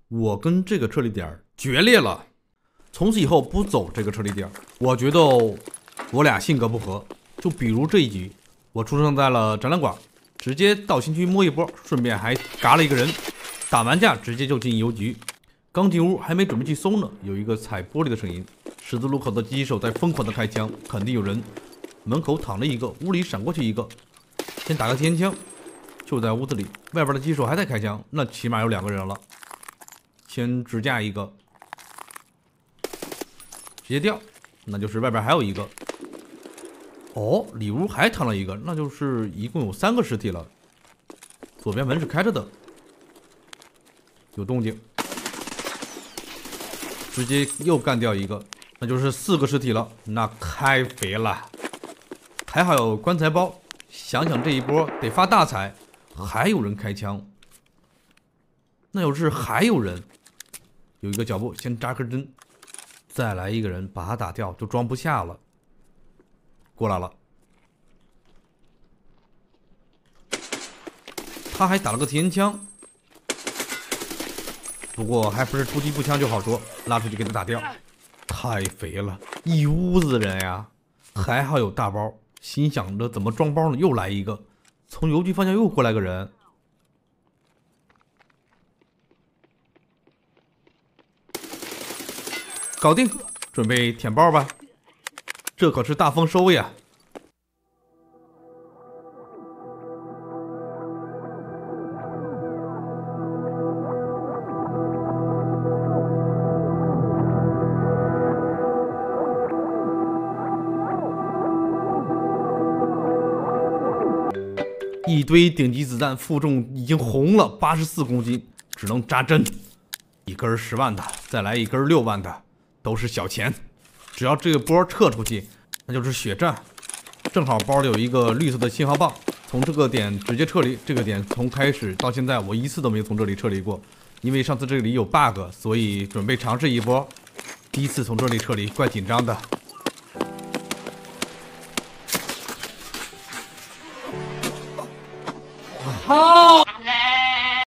我跟这个撤离点决裂了，从此以后不走这个撤离点。我觉得我俩性格不合，就比如这一局，我出生在了展览馆，直接到新区摸一波，顺便还嘎了一个人，打完架直接就进邮局。刚进屋还没准备去搜呢，有一个踩玻璃的声音，十字路口的狙击手在疯狂的开枪，肯定有人。门口躺了一个，屋里闪过去一个，先打个天枪，就在屋子里，外边的狙击手还在开枪，那起码有2个人了。先支架一个，直接掉，那就是外边还有一个。哦，里屋还躺了一个，那就是一共有3个尸体了。左边门是开着的，有动静，直接又干掉一个，那就是4个尸体了，那开肥了。还好有棺材包，想想这一波得发大财。还有人开枪，那要是还有人，有一个脚步，先扎根针，再来一个人把他打掉，就装不下了。过来了，他还打了个天枪，不过还不是出击步枪就好说，拉出去给他打掉。太肥了，一屋子人呀，还好有大包。心想着怎么装包呢？又来一个，从邮局方向又过来个人，搞定，准备舔包吧。这可是大丰收呀！一堆顶级子弹，负重已经红了84公斤，只能扎针。一根10万的，再来一根6万的，都是小钱。只要这个波撤出去，那就是血战。正好包里有一个绿色的信号棒，从这个点直接撤离。这个点从开始到现在，我一次都没有从这里撤离过，因为上次这里有 bug， 所以准备尝试一波。第一次从这里撤离，怪紧张的。 好。